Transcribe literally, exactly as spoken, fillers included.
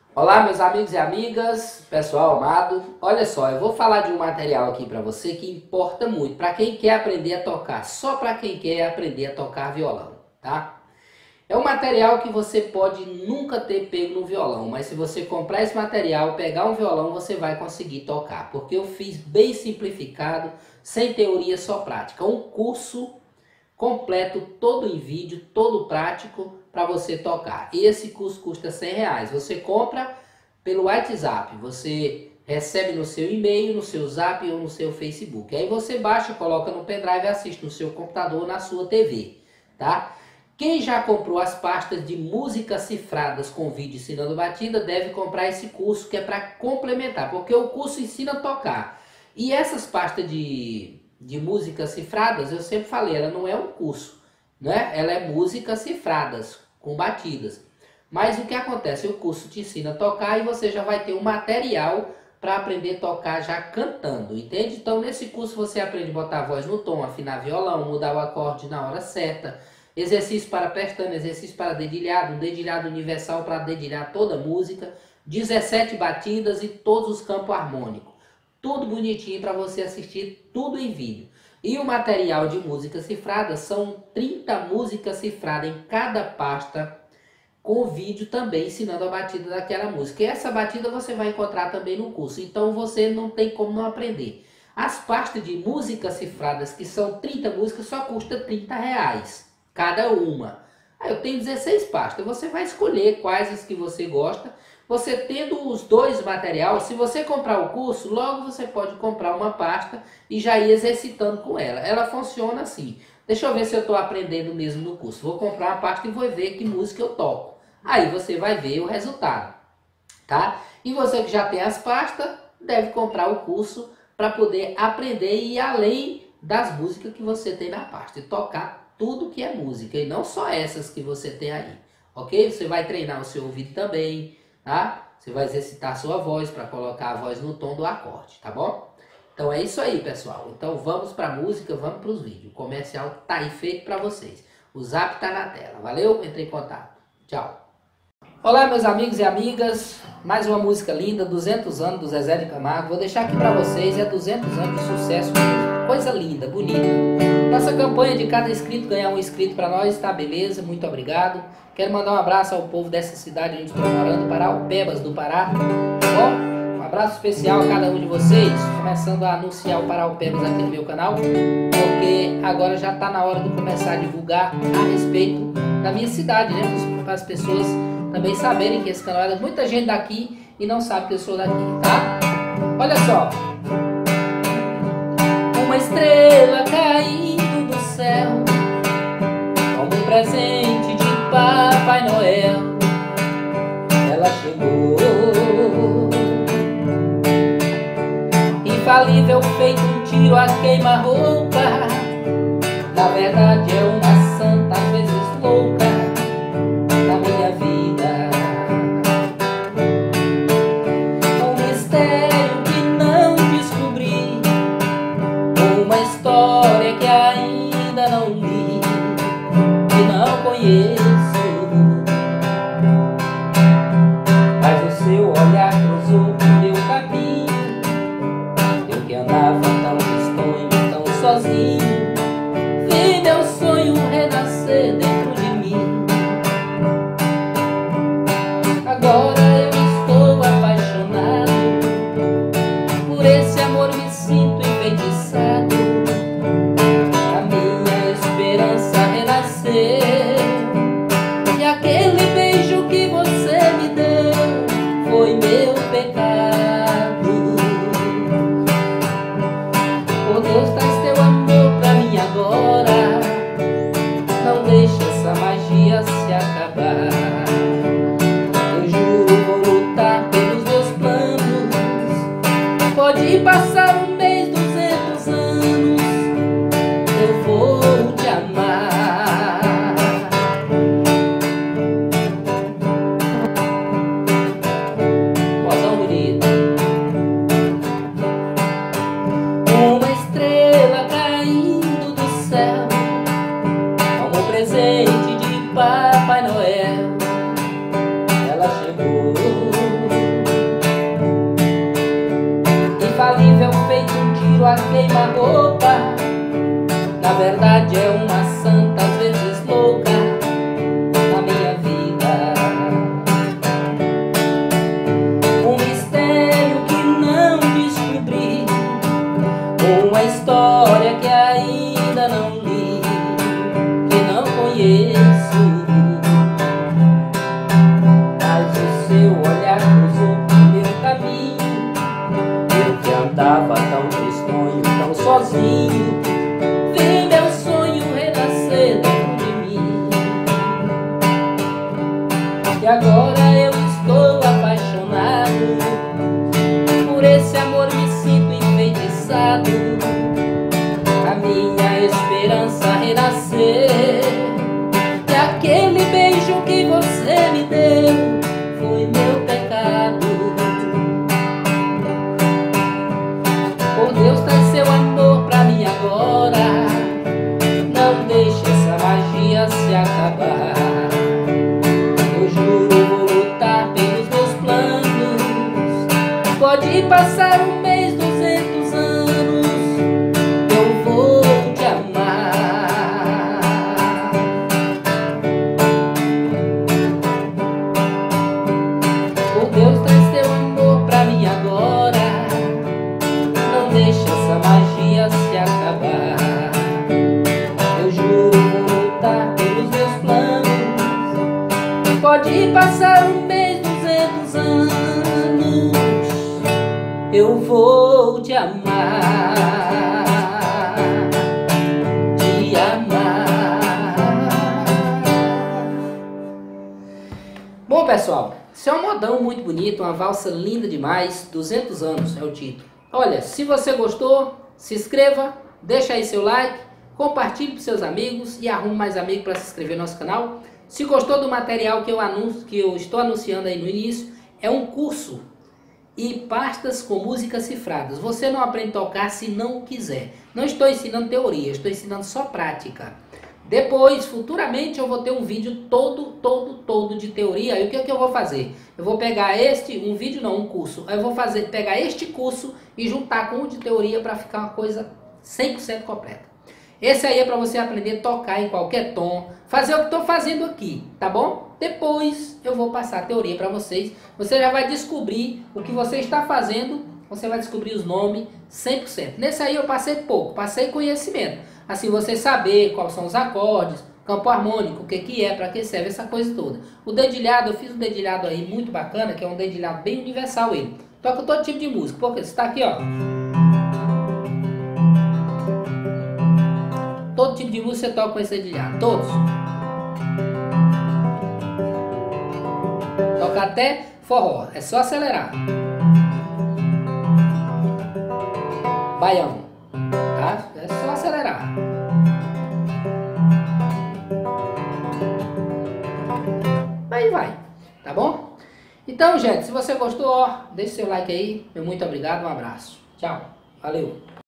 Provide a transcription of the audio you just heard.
Olá, meus amigos e amigas, pessoal amado. Olha só, eu vou falar de um material aqui para você que importa muito para quem quer aprender a tocar, só para quem quer aprender a tocar violão, tá? É um material que você pode nunca ter pego no violão, mas se você comprar esse material, pegar um violão, você vai conseguir tocar, porque eu fiz bem simplificado, sem teoria, só prática. Um curso completo, todo em vídeo, todo prático para você tocar. Esse curso custa cem reais. Você compra pelo WhatsApp, você recebe no seu e-mail, no seu Zap ou no seu Facebook. Aí você baixa, coloca no pendrive e assiste no seu computador, na sua T V, tá? Quem já comprou as pastas de músicas cifradas com vídeo ensinando batida, deve comprar esse curso que é para complementar, porque o curso ensina a tocar. E essas pastas de, de músicas cifradas, eu sempre falei, ela não é um curso, né? Ela é músicas cifradas com batidas. Mas o que acontece? O curso te ensina a tocar e você já vai ter um material para aprender a tocar já cantando, entende? Então nesse curso você aprende a botar a voz no tom, afinar violão, mudar o acorde na hora certa, exercício para pestana, exercício para dedilhado, um dedilhado universal para dedilhar toda a música, dezessete batidas e todos os campos harmônicos. Tudo bonitinho para você assistir, tudo em vídeo. E o material de música cifrada são trinta músicas cifradas em cada pasta, com vídeo também ensinando a batida daquela música. E essa batida você vai encontrar também no curso, então você não tem como não aprender. As pastas de músicas cifradas, que são trinta músicas, só custa trinta reais cada uma. Aí eu tenho dezesseis pastas, você vai escolher quais as que você gosta. Você tendo os dois materiais, se você comprar o curso, logo você pode comprar uma pasta e já ir exercitando com ela. Ela funciona assim. Deixa eu ver se eu estou aprendendo mesmo no curso. Vou comprar uma pasta e vou ver que música eu toco. Aí você vai ver o resultado, tá? E você que já tem as pastas, deve comprar o curso para poder aprender e ir além das músicas que você tem na pasta e tocar tudo que é música, e não só essas que você tem aí, ok? Você vai treinar o seu ouvido também, tá? Você vai exercitar a sua voz para colocar a voz no tom do acorde, tá bom? Então é isso aí, pessoal. Então vamos para a música, vamos para os vídeos. O comercial tá aí feito para vocês. O Zap tá na tela. Valeu? Entre em contato. Tchau. Olá, meus amigos e amigas. Mais uma música linda, duzentos anos do Zezé de Camargo. Vou deixar aqui para vocês, é duzentos anos de sucesso mesmo. Coisa linda, bonita. Nossa campanha de cada inscrito ganhar um inscrito para nós, tá beleza? Muito obrigado. Quero mandar um abraço ao povo dessa cidade onde estou morando, Paraupebas do Pará. Tá bom? Um abraço especial a cada um de vocês. Começando a anunciar o Paraupebas aqui no meu canal, porque agora já está na hora de começar a divulgar a respeito da minha cidade, né? Para as pessoas também saberem que esse canal é de muita gente daqui e não sabe que eu sou daqui, tá? Olha só. Uma estrela caindo do céu, como um presente de Papai Noel, ela chegou, infalível feito um tiro a queima-roupa. Na verdade é uma santa, às vezes louca, na minha vida. Um mistério que não descobri, uma história que ainda não li, que não conheço, mas o seu olhar cruzou o meu caminho. Eu que andava tão distante, tão sozinho, vi meu sonho renascer dentro de mim. Agora eu estou apaixonado, por esse amor me sinto enfeitiçado. A minha esperança renasceu, e aquele beijo que você me deu foi meu pecado. Oh Deus, traz teu amor pra mim agora, não deixe essa magia se acabar. Eu juro, vou lutar pelos meus planos. Pode passar um mês, duzentos anos, eu vou te amar. Modão bonito. Uma estrela caindo do céu, como um presente de Papai Noel, ela chegou, sonho a queima-roupa, na verdade é uma santa, às vezes louca, na minha vida. Um mistério que não descobri, uma história que ainda não li, que não conheço, mas o seu olhar cruzou o meu caminho. Eu que andava tão tristonho, tão sozinho, vi meu sonho renascer dentro de mim. E agora eu estou apaixonado, por esse amor me sinto enfeitiçado. A minha esperança renascer, e aquele beijo que você me deu foi meu pecado. Por Deus, traz seu amor pra mim agora, não deixe essa magia se acabar. Eu juro, vou lutar pelos meus planos. Pode passar um mês, duzentos anos, eu vou te amar. Por Deus, traz teu amor pra mim agora, não deixe essa magia se acabar. Eu juro, vou lutar pelos meus planos. Pode passar um mês, duzentos anos, eu vou te amar, te amar. Bom, pessoal, isso é um modão muito bonito, uma valsa linda demais. duzentos anos é o título. Olha, se você gostou, se inscreva, deixa aí seu like, compartilhe para seus amigos e arrume mais amigos para se inscrever no nosso canal. Se gostou do material que eu, anuncio, que eu estou anunciando aí no início, é um curso e pastas com músicas cifradas. Você não aprende a tocar se não quiser. Não estou ensinando teoria, estou ensinando só prática. Depois, futuramente, eu vou ter um vídeo todo, todo, todo de teoria. E o que é que eu vou fazer? Eu vou pegar este, um vídeo não, um curso. Eu vou fazer, pegar este curso e juntar com o de teoria para ficar uma coisa cem por cento completa. Esse aí é para você aprender a tocar em qualquer tom, fazer o que estou fazendo aqui, tá bom? Depois eu vou passar a teoria para vocês. Você já vai descobrir o que você está fazendo, você vai descobrir os nomes cem por cento. Nesse aí eu passei pouco, passei conhecimento. Assim, você saber quais são os acordes, campo harmônico, o que que é, para que serve essa coisa toda. O dedilhado, eu fiz um dedilhado aí muito bacana, que é um dedilhado bem universal ele. Toca todo tipo de música, porque você está aqui, ó. Todo tipo de música você toca com esse dedilhado, todos. Toca até forró, é só acelerar. Baião, tá? É só acelerar. Aí vai, tá bom? Então, gente, se você gostou, ó, deixe seu like aí. Meu muito obrigado, um abraço. Tchau, valeu.